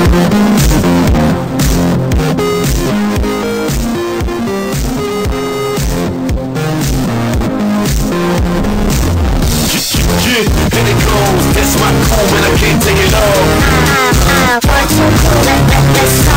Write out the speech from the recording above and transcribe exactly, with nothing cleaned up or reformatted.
And it goes, that's my cool and I can't take it off. Ah, ah, one, two, cool, let, let, let's